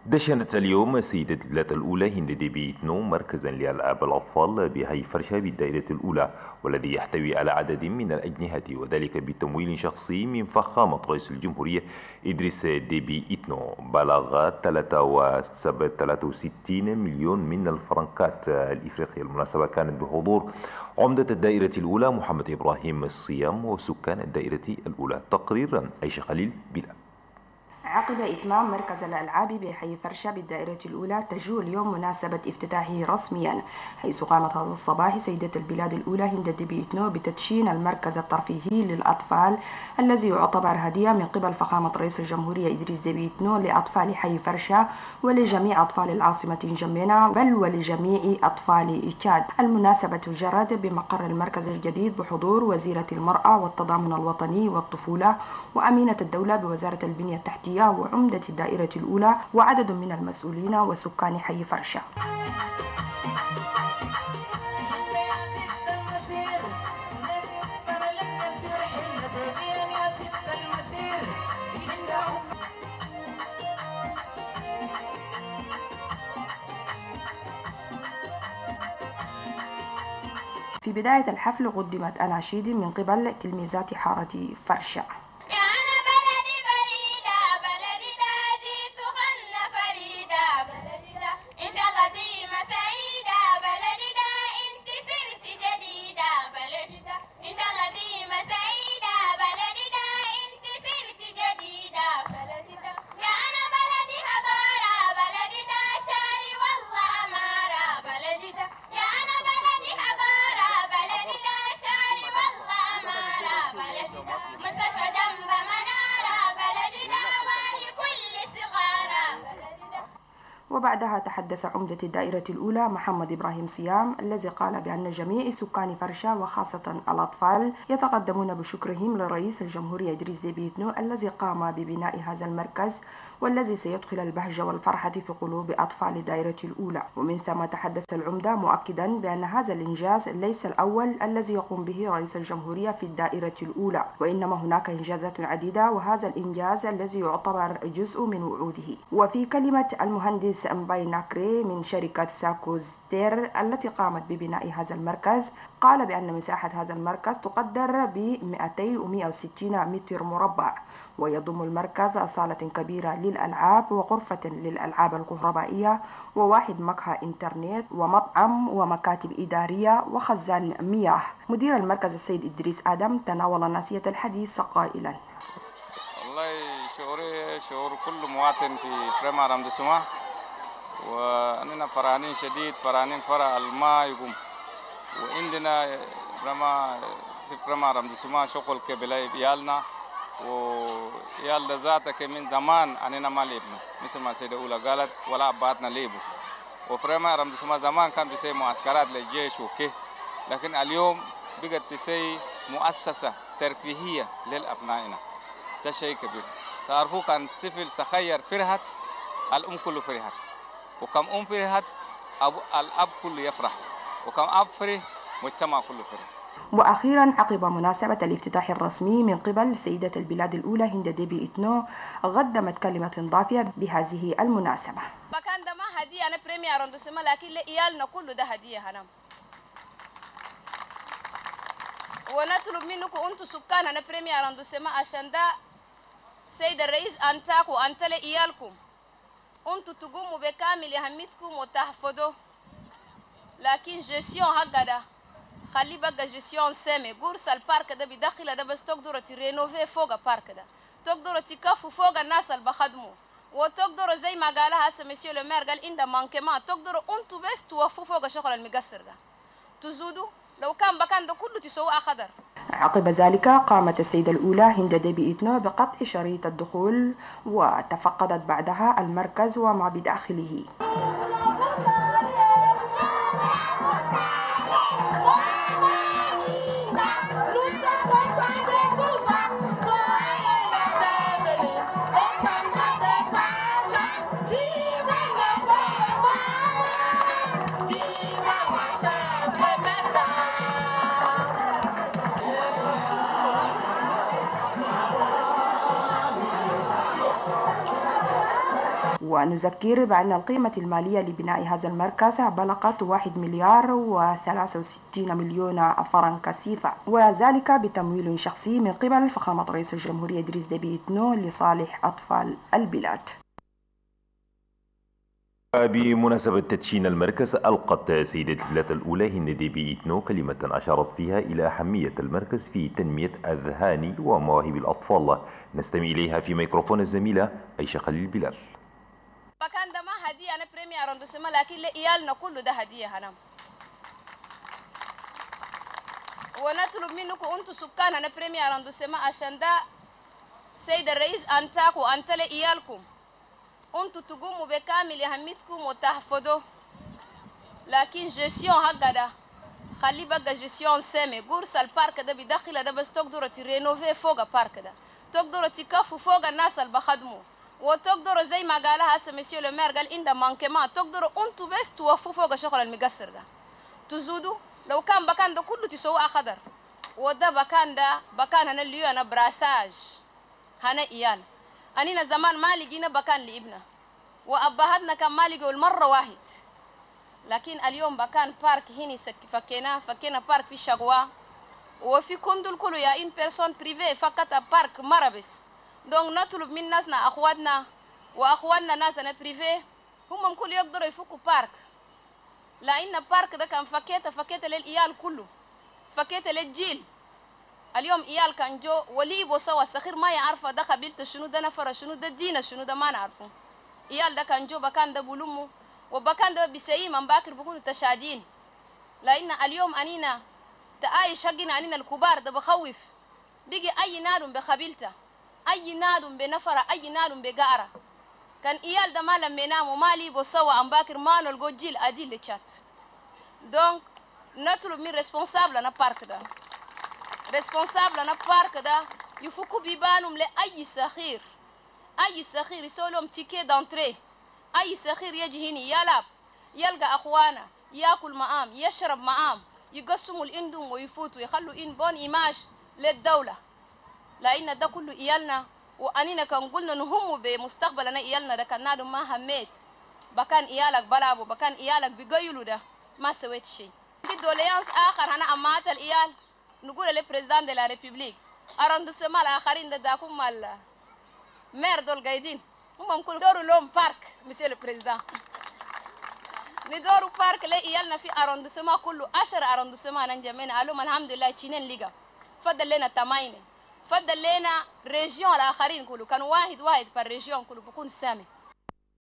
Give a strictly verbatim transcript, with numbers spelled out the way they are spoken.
دشنت اليوم سيدة البلاد الأولى هند ديبي إتنو مركزا لألعاب الأطفال بحي فرشة بالدائرة الأولى، والذي يحتوي على عدد من الأجنحة، وذلك بتمويل شخصي من فخامة رئيس الجمهورية إدريس ديبي إتنو بلغ ثلاثة وستين مليون من الفرنكات الإفريقية. المناسبة كانت بحضور عمدة الدائرة الأولى محمد إبراهيم الصيام وسكان الدائرة الأولى. تقرير عيشة خليل بلا. عقب إتمام مركز الألعاب بحي فرشة بالدائرة الأولى تجوء اليوم مناسبة افتتاحه رسميا، حيث قامت هذا الصباح سيدة البلاد الأولى هند ديبي إتنو بتدشين المركز الترفيهي للأطفال الذي يعتبر هدية من قبل فخامة رئيس الجمهورية إدريس ديبي إتنو لأطفال حي فرشة ولجميع أطفال العاصمة نجمينا، بل ولجميع أطفال إيكاد. المناسبة جرت بمقر المركز الجديد بحضور وزيرة المرأة والتضامن الوطني والطفولة وأمينة الدولة بوزارة البنية التحتية وعمدة الدائرة الأولى وعدد من المسؤولين وسكان حي فرشة. في بداية الحفل قدمت أناشيد من قبل تلميذات حارة فرشة. وبعدها تحدث عمدة الدائرة الأولى محمد إبراهيم صيام الذي قال بأن جميع سكان فرشة وخاصة الأطفال يتقدمون بشكرهم لرئيس الجمهورية إدريس ديبي إتنو الذي قام ببناء هذا المركز والذي سيدخل البهجة والفرحة في قلوب أطفال الدائرة الأولى. ومن ثم تحدث العمدة مؤكدا بأن هذا الإنجاز ليس الأول الذي يقوم به رئيس الجمهورية في الدائرة الأولى، وإنما هناك إنجازات عديدة، وهذا الإنجاز الذي يعتبر جزء من وعوده. وفي كلمة المهندس مباي ناكري من شركة ساكوزتير التي قامت ببناء هذا المركز قال بأن مساحة هذا المركز تقدر ب مئتين ومئة وستين متر مربع، ويضم المركز صالة كبيرة للألعاب وغرفة للألعاب الكهربائية وواحد مقهى إنترنت ومطعم ومكاتب إدارية وخزان مياه. مدير المركز السيد إدريس آدم تناول ناسية الحديث قائلا: والله شعوري شعور كل مواطن في فريمة رمضسومة، وأننا فرحانين شديد، فرحانين فرح الماء يقوم، وعندنا فريمة في فريمة رمضسومة شغل كبلاي بيالنا ويال ذاتك من زمان أننا ما ليبنا مثل ما سيدة أولى قالت ولا أباتنا ليبو. وفريمة رمضسومة زمان كان بيسي معسكرات للجيش وكي، لكن اليوم بقت تسي مؤسسة ترفيهية للأبنائنا. ده شيء كبير. تعرفوا كان طفل سخير فرحت الأم كله فرحت، وكم أم فرحت أب الأب كله يفرح، وكم أب فرح مجتمع كله فرح. وأخيرا عقب مناسبة الافتتاح الرسمي من قبل سيدة البلاد الأولى هند ديبي إتنو قدمت كلمة ضافية بهذه المناسبة. مكان ده ما هدية أنا بريمير أرندوسيما، لكن لإيالنا كله ده هدية هنام، ونطلب منكم أنتم سكان أنا بريمير أرندوسيما عشان ده سيد الرئيس أنتاك وأنت لإيالكم أنتم تقوموا بكامل أهميتكم وتحفظوا، لكن جيسيون هكذا خلي بقى جيسيون سامي قرص البارك ده بداخل ده، بس تقدروا ترينوفي فوق البارك ده، تقدروا تكفوا فوق الناس اللي بخدموا، وتقدروا زي ما قالها هسه مسيو المير قال عند مانكمات تقدروا أنتم بس توفوا فوق الشغل المقصر ده، تزودوا لو كان بكان ده كله تسووه أخضر. عقب ذلك قامت السيدة الأولى هند ديبي إتنو بقطع شريط الدخول وتفقدت بعدها المركز وما بداخله. ونذكر بأن القيمة المالية لبناء هذا المركز بلغت واحد مليار وثلاثة وستين مليون فرنك سيفا، وذلك بتمويل شخصي من قبل فخامة رئيس الجمهورية إدريس ديبي إتنو لصالح أطفال البلاد. بمناسبة تدشين المركز، ألقت سيدة البلاد الأولى هند ديبي إتنو كلمة أشارت فيها إلى أهمية المركز في تنمية أذهان ومواهب الأطفال. نستمع إليها في ميكروفون الزميلة عائشة خليل بلال. بكان ده ما هدية أنا بريمي أرندوسما، لكن لإيالنا كله ده هدية هنام. ونطلب منكم أنتم سكان أنا بريمي أرندوسما عشان ده سيد الرئيس أنتاك وأنت لإيالكم أنتوا تقوموا بكامل أهميتكم وتحفظوا، لكن جيسيون هكذا خلي بقى جيسيون سامي. قرص البارك ده بداخله ده بس تقدروا ترينوفي فوق البارك ده، تقدروا تكفوا فوق الناس اللي بخدموا، وتقدروا زي ما قالها هسه مسيو المير قال عند مانكما تقدروا انتوا بس توفوا فوق شغل المقصر ده، تزودوا. لو كان بكان ده كله تسووه اخضر، وده بكان ده بكان هنا اللي انا براساج هنا ايال. أنينا زمان ما لقينا بكان لابنا، وأبهاتنا كان ما لقوا المرة واحد، لكن اليوم بكان بارك هني فكينا فكينا بارك في شقوة، وفي كندل كله يا إن بيرسون بريفي فكت بارك مرة بس. دونك نطلب من ناسنا أخواتنا وأخواتنا ناسنا بريفي هم كل يقدروا يفكوا بارك، لأن بارك ده كان فكيته فكيته للإيال كله، فكيته للجيل. اليوم إيال كان جو ولي بوسوا السخير ما يعرف ده قبيلته شنو، ده نفر شنو، ده دينه شنو، ده ما نعرفه. إيال ده كان جو بكان ده بلومه، وبكان ده بيسيي من باكر بكونوا تشادين، لأن اليوم أنينا تأيش حقنا أنينا الكبار ده بخوف. بيجي أي نادم بقبيلته، أي نادم بنفر، أي نادم بقارة. كان إيال ده ما لما ينام وما لي بوسوا عن باكر ما نلقو جيل أديل لشات. دونك نطلب من ريسبونسابل أنا بارك ده، ريسبونسابل أنا بارك ده يفكوا بيبانهم لأي سخير، أي سخير يسولهم تيكي دانتري، أي سخير يجي هنا يلعب يلقى أخوانا ياكل معام يشرب معام، يقسموا الإندوم ويفوتوا يخلوا إن بون إيماج للدولة، لأن ده كله إيالنا. وأنينا كان قلنا نهم بمستقبلنا إيالنا ده كان نادم ما هميت، بكان إيالك بلعبوا، بكان إيالك بيقيلوا ده ما سويت شيء. دي دوليانس آخر أنا أمات الإيال نقول للبريزيدان دي لا ريبوبليك أرندوسما الآخرين ده داكم مال مير دول قايدين هم نقول دوروا لهم بارك مسيو البريزيدان، ندوروا بارك لإيالنا في أرندوسما كله عشر أرندوسما ننجمين قالوا الحمد لله تشينين ليغا. فضل لنا تماينين، فضل لنا ريجيون الآخرين كله، كان واحد واحد بار ريجيون كله بكون سامي.